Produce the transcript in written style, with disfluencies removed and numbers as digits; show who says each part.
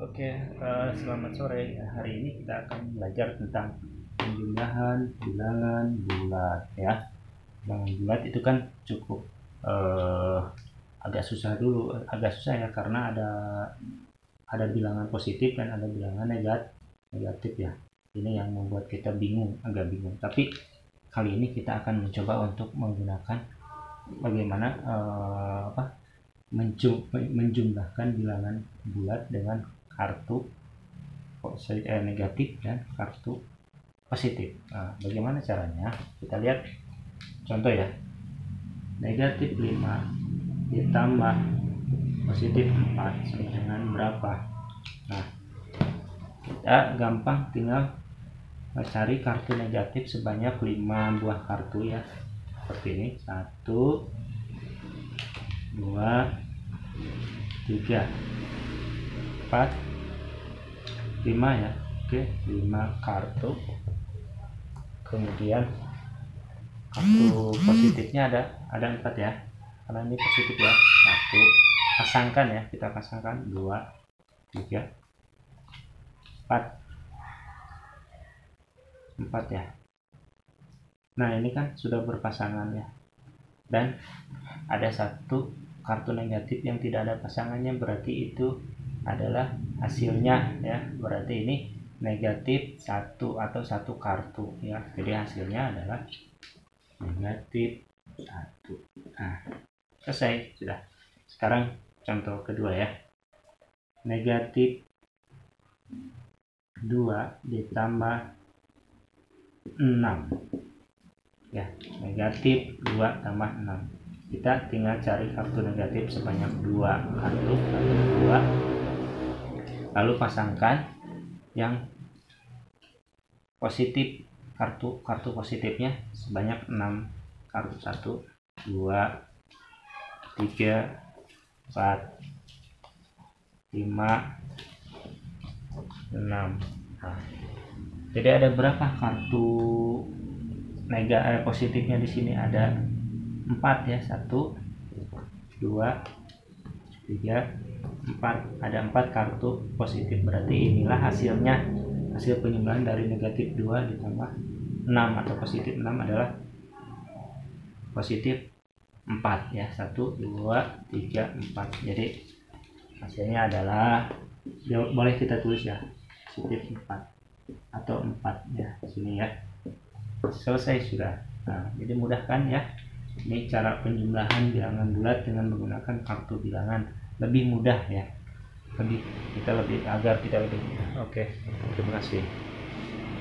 Speaker 1: Oke, selamat sore. Hari ini kita akan belajar tentang penjumlahan bilangan bulat ya. Bilangan bulat itu kan cukup agak susah ya, karena ada bilangan positif dan ada bilangan negatif ya. Ini yang membuat kita agak bingung. Tapi kali ini kita akan mencoba untuk menggunakan bagaimana menjumlahkan bilangan bulat dengan kartu negatif dan kartu positif. Nah, bagaimana caranya? Kita lihat contoh ya. Negatif 5 ditambah positif 4 sama dengan berapa? Nah, kita gampang tinggal cari kartu negatif sebanyak 5 buah kartu ya. Seperti ini. 1 2 3 4 5 ya. Oke, 5 kartu. Kemudian kartu positifnya ada 4 ya, karena ini positif ya. 1 pasangkan ya, kita pasangkan 2 3 4 ya. Nah, ini kan sudah berpasangan ya, dan ada 1 kartu negatif yang tidak ada pasangannya, berarti itu adalah hasilnya ya. Berarti ini negatif 1 atau 1 kartu ya. Jadi hasilnya adalah negatif 1. Nah, selesai sudah. Sekarang contoh kedua ya. Negatif 2 ditambah 6 ya. Negatif 2 tambah 6. Kita tinggal cari kartu negatif sebanyak 2 kartu, lalu pasangkan yang positif, kartu positifnya sebanyak 6 kartu. 1 2 3 4 5 6. Nah, jadi ada berapa kartu positifnya di sini? Ada 4 ya. 1 2 3 4. Ada 4 kartu positif, berarti inilah hasilnya. Hasil penjumlahan dari negatif 2 ditambah 6 atau positif 6 adalah positif 4 ya. 1 2 3 4. Jadi hasilnya adalah, boleh kita tulis ya, positif 4 atau 4 ya di sini ya. Selesai sudah. Nah, jadi mudah kan ya. Ini cara penjumlahan bilangan bulat dengan menggunakan kartu bilangan, lebih mudah ya. Agar kita lebih. Oke, terima kasih.